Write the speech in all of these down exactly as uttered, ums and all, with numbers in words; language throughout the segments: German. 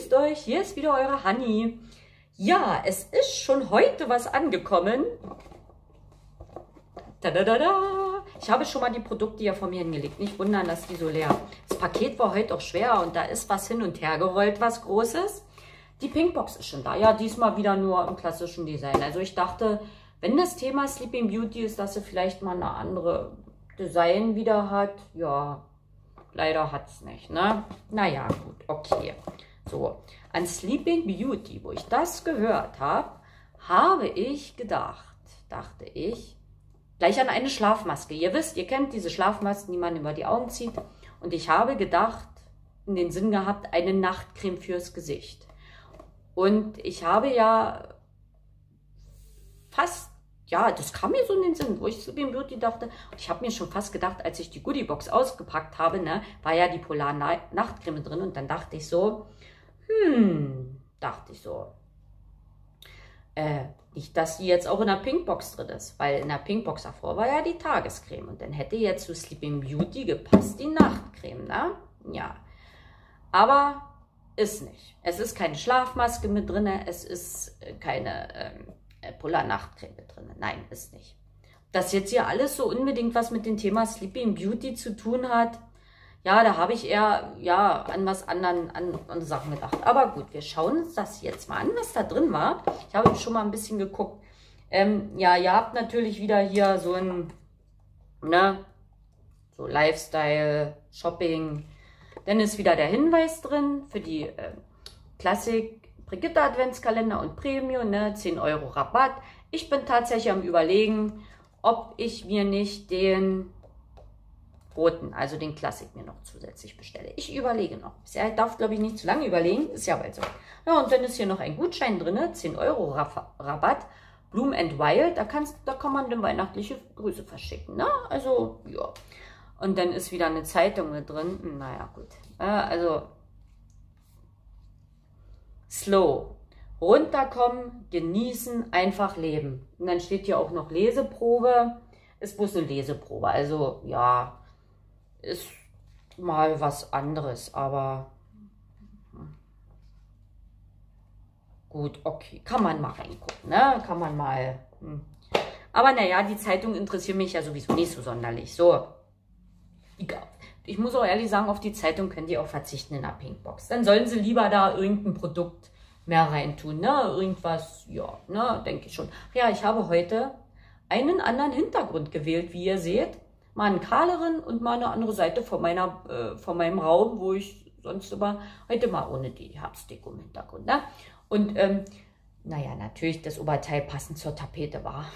grüßt euch, hier ist wieder eure Hanni. Ja, es ist schon heute was angekommen. Tadadada. Ich habe schon mal die Produkte hier vor mir hingelegt. Nicht wundern, dass die so leer. Das Paket war heute auch schwer und da ist was hin und her gerollt, was Großes. Die Pinkbox ist schon da. Ja, diesmal wieder nur im klassischen Design. Also ich dachte, wenn das Thema Sleeping Beauty ist, dass sie vielleicht mal eine andere Design wieder hat. Ja, leider hat es nicht, ne? Naja, gut, okay. So, an Sleeping Beauty, wo ich das gehört habe, habe ich gedacht, dachte ich, gleich an eine Schlafmaske. Ihr wisst, ihr kennt diese Schlafmasken, die man über die Augen zieht. Und ich habe gedacht, in den Sinn gehabt, eine Nachtcreme fürs Gesicht. Und ich habe ja fast, ja, das kam mir so in den Sinn, wo ich Sleeping Beauty dachte. Und ich habe mir schon fast gedacht, als ich die Goodiebox ausgepackt habe, ne, war ja die Polar Nachtcreme drin. Und dann dachte ich so, hm, dachte ich so, äh, nicht, dass die jetzt auch in der Pinkbox drin ist, weil in der Pinkbox davor war ja die Tagescreme und dann hätte jetzt zu Sleeping Beauty gepasst die Nachtcreme, ne? Ja, aber ist nicht. Es ist keine Schlafmaske mit drin, es ist keine ähm, Polar Nachtcreme mit drin. Nein, ist nicht. Dass jetzt hier alles so unbedingt was mit dem Thema Sleeping Beauty zu tun hat, ja, da habe ich eher ja, an was anderen an, an Sachen gedacht. Aber gut, wir schauen uns das jetzt mal an, was da drin war. Ich habe schon mal ein bisschen geguckt. Ähm, ja, ihr habt natürlich wieder hier so ein, ne, so Lifestyle, Shopping. Dann ist wieder der Hinweis drin für die äh, Klassik Brigitte Adventskalender und Premium, ne, zehn Euro Rabatt. Ich bin tatsächlich am Überlegen, ob ich mir nicht den roten, also den Klassik mir noch zusätzlich bestelle. Ich überlege noch. Ich darf, glaube ich, nicht zu lange überlegen. Ist ja bald so. Ja, und dann ist hier noch ein Gutschein drin, zehn Euro Rabatt, Bloom and Wild. Da, kannst, da kann man dann weihnachtliche Grüße verschicken. Ne? Also, ja. Und dann ist wieder eine Zeitung mit drin. Naja, gut. Also, slow. Runterkommen, genießen, einfach leben. Und dann steht hier auch noch Leseprobe. Ist bloß eine Leseprobe. Also, ja, ist mal was anderes, aber gut, okay, kann man mal reingucken, ne? Kann man mal. Hm. Aber naja, die Zeitung interessiert mich ja sowieso nicht so sonderlich. So, egal. Ich muss auch ehrlich sagen, auf die Zeitung könnt ihr auch verzichten in der Pinkbox. Dann sollen sie lieber da irgendein Produkt mehr reintun, ne? Irgendwas, ja, ne? Denke ich schon. Ja, ich habe heute einen anderen Hintergrund gewählt, wie ihr seht. Mal einen kahleren und mal eine andere Seite von, meiner, äh, von meinem Raum, wo ich sonst immer, heute mal ohne die Herbstdeko im Hintergrund. Ne? Und ähm, naja, natürlich das Oberteil passend zur Tapete war.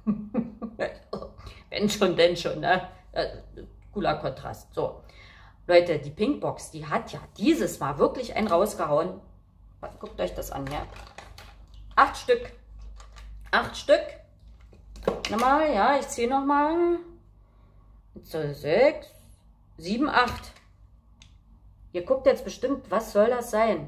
Wenn schon, denn schon. Ne? Äh, cooler Kontrast. So, Leute, die Pinkbox, die hat ja dieses Mal wirklich einen rausgehauen. Guckt euch das an, ja. Acht Stück. Acht Stück. Nochmal, ja, ich zähle nochmal. So, sechs, sieben, acht. Ihr guckt jetzt bestimmt, was soll das sein?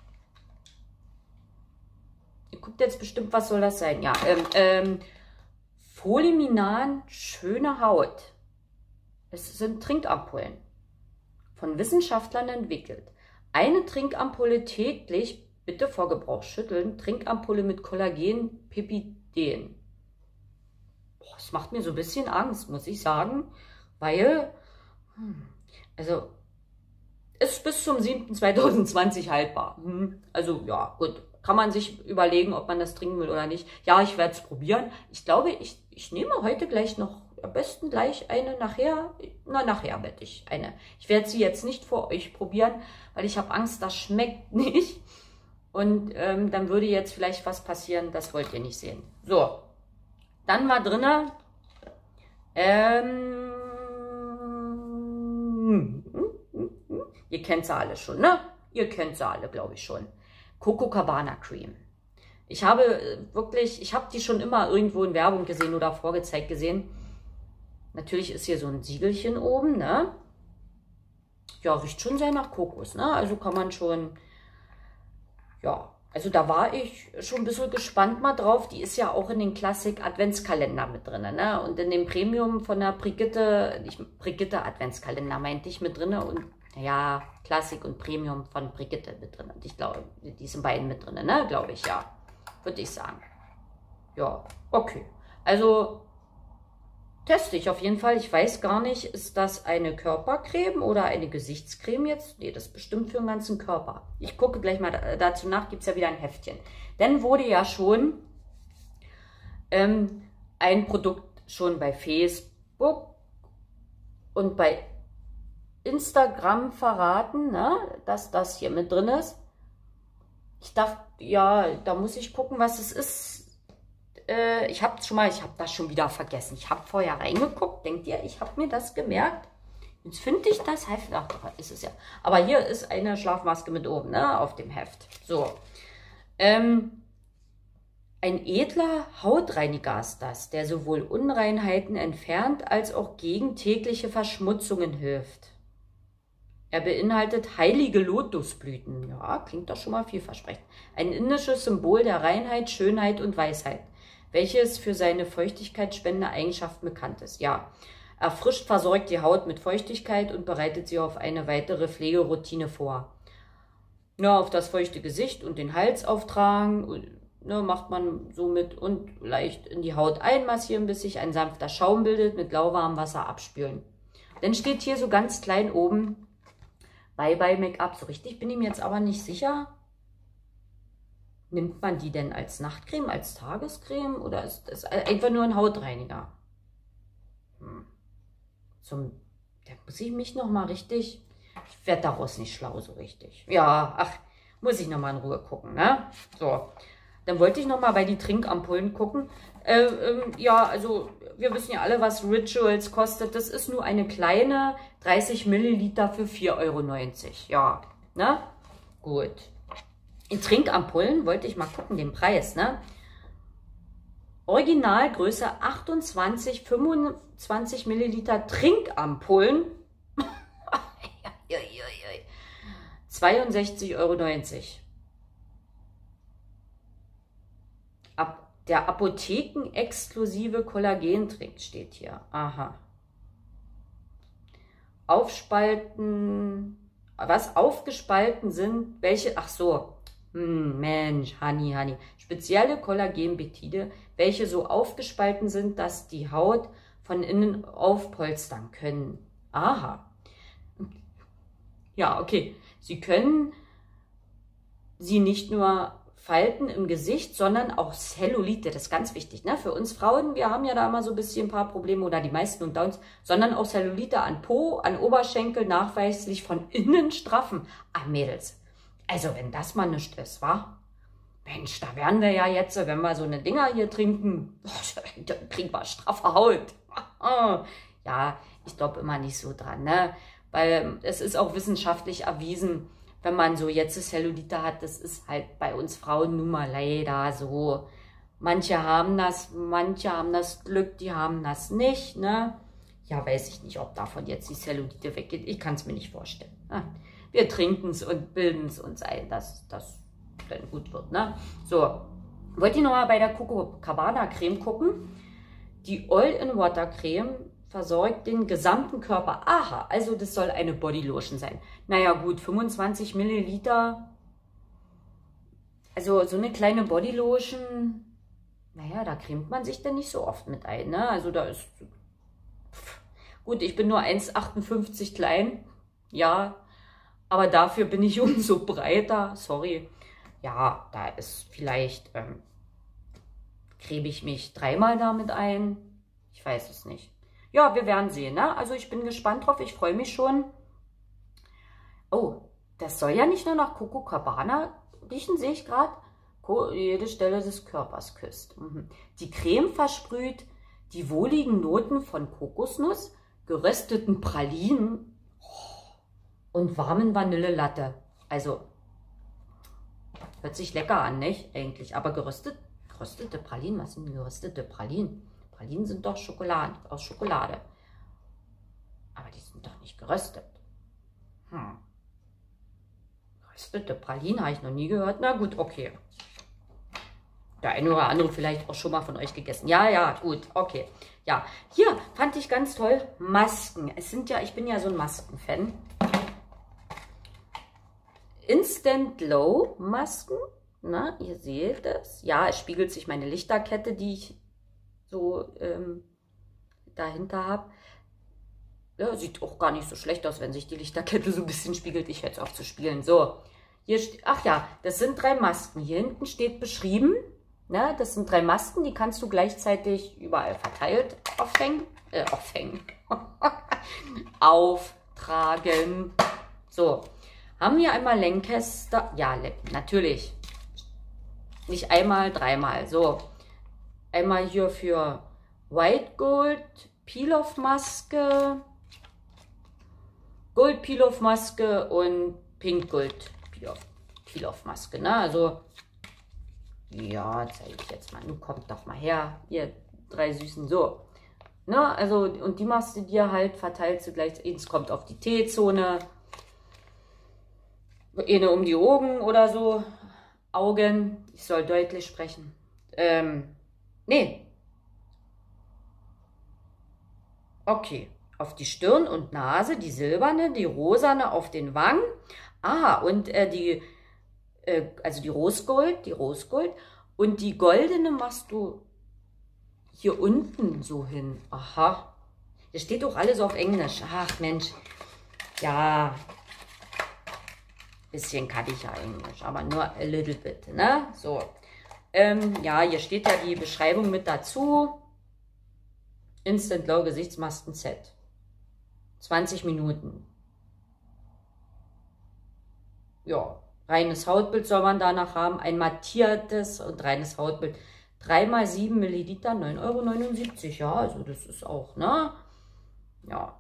Ihr guckt jetzt bestimmt, was soll das sein? Ja, ähm, ähm, Foliminan, schöne Haut. Es sind Trinkampullen. Von Wissenschaftlern entwickelt. Eine Trinkampulle täglich, bitte vor Gebrauch schütteln. Trinkampulle mit Kollagen, Peptiden. Das macht mir so ein bisschen Angst, muss ich sagen, weil, hm, also, ist bis zum siebten zweitausendzwanzig haltbar. Hm, also, ja, gut, kann man sich überlegen, ob man das trinken will oder nicht. Ja, ich werde es probieren. Ich glaube, ich, ich nehme heute gleich noch, am besten gleich eine nachher, na, nachher werde ich eine. Ich werde sie jetzt nicht vor euch probieren, weil ich habe Angst, das schmeckt nicht. Und ähm, dann würde jetzt vielleicht was passieren, das wollt ihr nicht sehen. So. Dann war drin, ähm, ihr kennt sie alle schon, ne? Ihr kennt sie alle, glaube ich schon. Coco Cabana Cream. Ich habe wirklich, ich habe die schon immer irgendwo in Werbung gesehen oder vorgezeigt gesehen. Natürlich ist hier so ein Siegelchen oben, ne? Ja, riecht schon sehr nach Kokos, ne? Also kann man schon, ja. Also da war ich schon ein bisschen gespannt mal drauf. Die ist ja auch in den Klassik Adventskalender mit drin, ne? Und in dem Premium von der Brigitte, nicht Brigitte Adventskalender meinte ich mit drin. Und ja, Klassik und Premium von Brigitte mit drin. Und ich glaube, die sind beiden mit drin, ne? Glaube ich, ja. Würde ich sagen. Ja, okay. Also, teste ich auf jeden Fall. Ich weiß gar nicht, ist das eine Körpercreme oder eine Gesichtscreme jetzt? Nee, das ist bestimmt für den ganzen Körper. Ich gucke gleich mal dazu nach, gibt es ja wieder ein Heftchen. Dann wurde ja schon ähm, ein Produkt schon bei Facebook und bei Instagram verraten, ne, dass das hier mit drin ist. Ich dachte, ja, da muss ich gucken, was es ist. Äh, ich habe schon mal, ich habe das schon wieder vergessen. Ich habe vorher reingeguckt, denkt ihr, ich habe mir das gemerkt? Jetzt finde ich das Heft, ach, ist es ja. Aber hier ist eine Schlafmaske mit oben, ne, auf dem Heft. So, ähm, ein edler Hautreiniger ist das, der sowohl Unreinheiten entfernt, als auch gegen tägliche Verschmutzungen hilft. Er beinhaltet heilige Lotusblüten. Ja, klingt doch schon mal vielversprechend. Ein indisches Symbol der Reinheit, Schönheit und Weisheit, welches für seine feuchtigkeitsspendende Eigenschaften bekannt ist. Ja, erfrischt, versorgt die Haut mit Feuchtigkeit und bereitet sie auf eine weitere Pflegeroutine vor. Ja, auf das feuchte Gesicht und den Hals auftragen, ne, macht man somit und leicht in die Haut einmassieren, bis sich ein sanfter Schaum bildet, mit lauwarmem Wasser abspülen. Dann steht hier so ganz klein oben, Bye-Bye Make-up. So richtig bin ich mir jetzt aber nicht sicher. Nimmt man die denn als Nachtcreme, als Tagescreme oder ist das einfach nur ein Hautreiniger? Hm. Zum, da muss ich mich nochmal richtig, ich werde daraus nicht schlau so richtig. Ja, ach, muss ich nochmal in Ruhe gucken, ne? So, dann wollte ich nochmal bei die Trinkampullen gucken. Äh, ähm, ja, also wir wissen ja alle, was Rituals kostet. Das ist nur eine kleine dreißig Milliliter für vier Euro neunzig. Ja, ne? Gut. In Trinkampullen wollte ich mal gucken, den Preis, ne? Originalgröße achtundzwanzig, fünfundzwanzig Milliliter Trinkampullen. zweiundsechzig Euro neunzig. Ab der Apotheken-exklusive Kollagentrink steht hier. Aha. Aufspalten, was aufgespalten sind, welche, ach so, hm, Mensch, Honey, Honey. Spezielle Kollagenpeptide, welche so aufgespalten sind, dass die Haut von innen aufpolstern können. Aha. Ja, okay. Sie können sie nicht nur Falten im Gesicht, sondern auch Zellulite, das ist ganz wichtig, ne? Für uns Frauen, wir haben ja da immer so ein bisschen ein paar Probleme oder die meisten und Downs, sondern auch Zellulite an Po, an Oberschenkel, nachweislich von innen straffen. Ah, Mädels, also wenn das mal nicht ist, wa? Mensch, da werden wir ja jetzt, wenn wir so eine Dinger hier trinken, dann kriegen wir straffe Haut. Ja, ich glaube immer nicht so dran, ne? Weil es ist auch wissenschaftlich erwiesen, wenn man so jetzt Zellulite hat, das ist halt bei uns Frauen nun mal leider so. Manche haben das, manche haben das Glück, die haben das nicht, ne? Ja, weiß ich nicht, ob davon jetzt die Zellulite weggeht. Ich kann es mir nicht vorstellen. Ne? Wir trinken es und bilden es uns ein, dass das dann gut wird, ne? So, wollt ihr nochmal bei der Coco Cabana Creme gucken? Die All-in-Water Creme versorgt den gesamten Körper. Aha, also das soll eine Bodylotion sein. Naja gut, fünfundzwanzig Milliliter. Also so eine kleine Bodylotion, naja, da cremt man sich dann nicht so oft mit ein, ne? Also da ist, pff, gut, ich bin nur eins achtundfünfzig klein, ja, aber dafür bin ich umso breiter, sorry. Ja, da ist vielleicht, ähm, creme ich mich dreimal damit ein, ich weiß es nicht. Ja, wir werden sehen, ne? Also ich bin gespannt drauf, ich freue mich schon. Oh, das soll ja nicht nur nach Coco Cabana riechen, sehe ich gerade. Jede Stelle des Körpers küsst. Mhm. Die Creme versprüht die wohligen Noten von Kokosnuss, gerösteten Pralinen und warmen Vanillelatte. Also, hört sich lecker an, nicht? Eigentlich, aber geröstet, geröstete Pralinen, was sind geröstete Pralinen? Pralinen sind doch Schokolade, aus Schokolade. Aber die sind doch nicht geröstet. Hm. Geröstete Pralinen habe ich noch nie gehört. Na gut, okay. Der eine oder andere vielleicht auch schon mal von euch gegessen. Ja, ja, gut, okay. Ja, hier fand ich ganz toll Masken. Es sind ja, ich bin ja so ein Maskenfan. Instant Glow Masken. Na, ihr seht es. Ja, es spiegelt sich meine Lichterkette, die ich so ähm, dahinter habe. Ja, sieht auch gar nicht so schlecht aus, wenn sich die Lichterkette so ein bisschen spiegelt. Ich höre jetzt auf zu spielen. So, hier steht, ach ja, das sind drei Masken. Hier hinten steht beschrieben, ne, das sind drei Masken, die kannst du gleichzeitig überall verteilt aufhängen. Äh, aufhängen. Auftragen. So, haben wir einmal Lancaster. Ja, natürlich. Nicht einmal, dreimal. So, einmal hier für White Gold, Peel-Off-Maske, Gold Peel-Off-Maske und Pink Gold Peel-Off-Maske. Ne? Also, ja, zeige ich jetzt mal. Nun kommt doch mal her, ihr drei Süßen. So, ne? Also, und die machst du dir halt verteilt zugleich. Es kommt auf die T-Zone, eine um die Augen oder so. Augen, ich soll deutlich sprechen. Ähm, nee. Okay, auf die Stirn und Nase, die silberne, die rosane auf den Wangen. Ah, und äh, die, äh, also die Rosgold, die Rosgold. Und die goldene machst du hier unten so hin. Aha. Hier steht doch alles auf Englisch. Ach Mensch. Ja. Bisschen kann ich ja Englisch, aber nur a little bit, ne? So. Ähm, ja, hier steht ja die Beschreibung mit dazu. Instant Glow Gesichtsmasken Set. zwanzig Minuten. Ja, reines Hautbild soll man danach haben. Ein mattiertes und reines Hautbild. drei mal sieben Milliliter, neun Euro neunundsiebzig. Ja, also das ist auch, ne? Ja.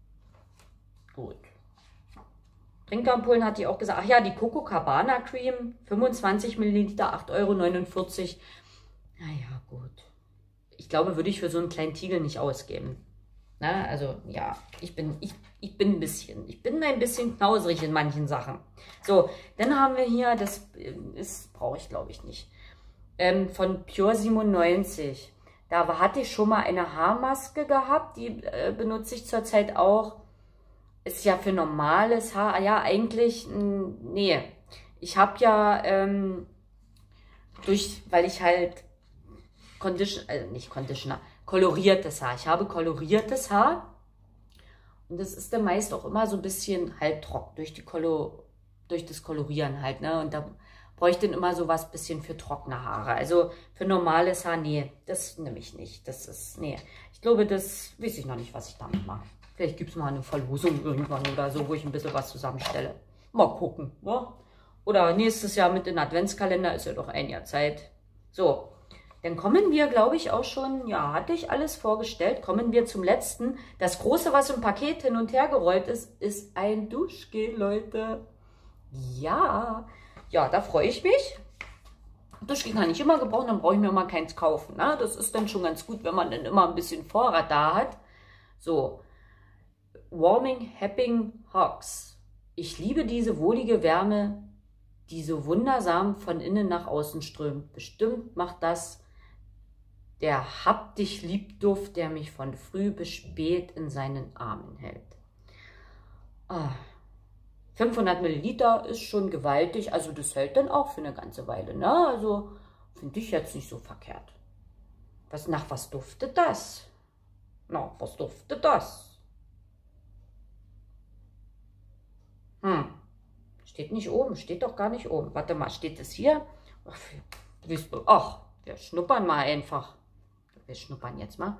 Gut. Trinkampullen hat die auch gesagt. Ach ja, die Coco Cabana Cream, fünfundzwanzig Milliliter, acht Euro neunundvierzig. Naja, gut. Ich glaube, würde ich für so einen kleinen Tiegel nicht ausgeben. Na, also, ja, ich bin, ich, ich bin ein bisschen, ich bin ein bisschen knauserig in manchen Sachen. So, dann haben wir hier, das ist, brauche ich glaube ich nicht, ähm, von Pure siebenundneunzig. Da hatte ich schon mal eine Haarmaske gehabt, die äh, benutze ich zurzeit auch. Ist ja für normales Haar, ja eigentlich, nee. Ich habe ja, ähm, durch, weil ich halt, Condition, äh, nicht Conditioner, koloriertes Haar. Ich habe koloriertes Haar und das ist dann meist auch immer so ein bisschen halt trocken, durch, die Kolo, durch das Kolorieren halt, ne. Und da bräuchte ich dann immer so was bisschen für trockene Haare. Also für normales Haar, nee, das nehme ich nicht. Das ist, nee. Ich glaube, das weiß ich noch nicht, was ich damit mache. Vielleicht gibt es mal eine Verlosung irgendwann oder so, wo ich ein bisschen was zusammenstelle. Mal gucken. Ne? Oder nächstes Jahr mit dem Adventskalender, ist ja doch ein Jahr Zeit. So, dann kommen wir, glaube ich, auch schon, ja, hatte ich alles vorgestellt, kommen wir zum letzten. Das Große, was im Paket hin und her gerollt ist, ist ein Duschgel, Leute. Ja, ja, da freue ich mich. Duschgel kann ich immer gebrauchen, dann brauche ich mir mal keins kaufen. Ne? Das ist dann schon ganz gut, wenn man dann immer ein bisschen Vorrat da hat. So. Warming Happing Hugs. Ich liebe diese wohlige Wärme, die so wundersam von innen nach außen strömt. Bestimmt macht das der Hab dich lieb Duft, der mich von früh bis spät in seinen Armen hält. Ah. fünfhundert Milliliter ist schon gewaltig, also das hält dann auch für eine ganze Weile. Ne? Also finde ich jetzt nicht so verkehrt. Was, nach was duftet das? Na, was duftet das? Hm, steht nicht oben, steht doch gar nicht oben. Warte mal, steht es hier? Ach, ach, wir schnuppern mal einfach. Wir schnuppern jetzt mal.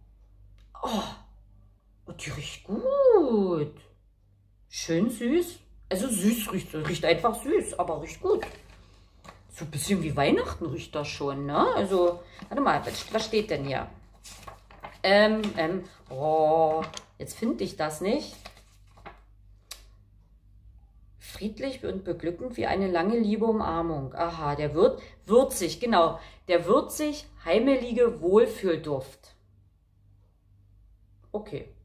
Oh, die riecht gut. Schön süß. Also süß riecht, riecht einfach süß, aber riecht gut. So ein bisschen wie Weihnachten riecht das schon, ne? Also, warte mal, was steht denn hier? Ähm, ähm, oh, jetzt finde ich das nicht. Friedlich und beglückend wie eine lange liebe Umarmung. Aha, der wird würzig, genau. Der würzig, heimelige Wohlfühlduft. Okay.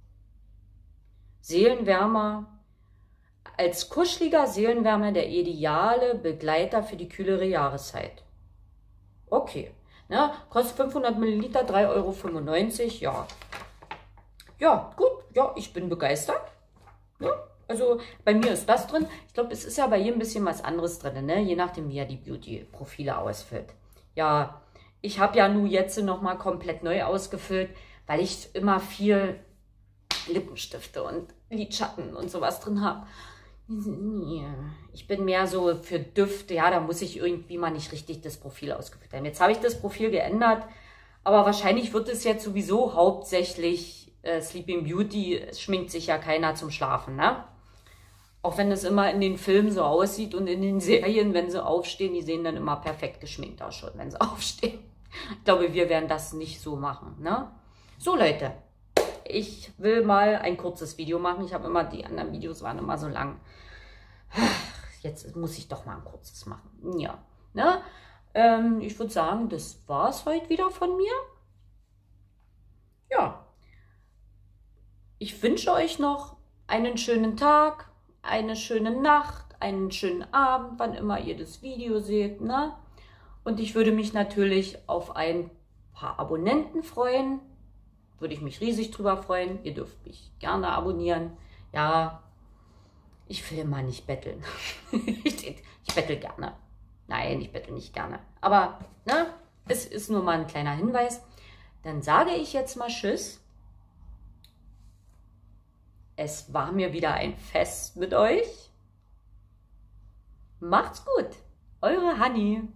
Seelenwärmer. Als kuscheliger Seelenwärmer der ideale Begleiter für die kühlere Jahreszeit. Okay. Ne, kostet fünfhundert Milliliter, drei Euro fünfundneunzig. Ja. Ja, gut. Ja, ich bin begeistert. Ja. Also bei mir ist das drin. Ich glaube, es ist ja bei jedem ein bisschen was anderes drin, ne? Je nachdem, wie er die Beauty-Profile ausfüllt. Ja, ich habe ja nun jetzt nochmal komplett neu ausgefüllt, weil ich immer viel Lippenstifte und Lidschatten und sowas drin habe. Ich bin mehr so für Düfte, ja, da muss ich irgendwie mal nicht richtig das Profil ausgefüllt haben. Jetzt habe ich das Profil geändert, aber wahrscheinlich wird es jetzt sowieso hauptsächlich äh, Sleeping Beauty. Es schminkt sich ja keiner zum Schlafen, ne? Auch wenn es immer in den Filmen so aussieht und in den Serien, wenn sie aufstehen, die sehen dann immer perfekt geschminkt aus schon, wenn sie aufstehen. Ich glaube, wir werden das nicht so machen, ne? So, Leute, ich will mal ein kurzes Video machen. Ich habe immer, die anderen Videos waren immer so lang. Jetzt muss ich doch mal ein kurzes machen. Ja, ne? Ähm, ich würde sagen, das war es heute wieder von mir. Ja. Ich wünsche euch noch einen schönen Tag, eine schöne Nacht, einen schönen Abend, wann immer ihr das Video seht, ne? Und ich würde mich natürlich auf ein paar Abonnenten freuen. Würde ich mich riesig drüber freuen. Ihr dürft mich gerne abonnieren. Ja, ich will mal nicht betteln. ich, ich bettel gerne. Nein, ich bettel nicht gerne. Aber, ne, es ist nur mal ein kleiner Hinweis. Dann sage ich jetzt mal Tschüss. Es war mir wieder ein Fest mit euch. Macht's gut. Eure Hanni.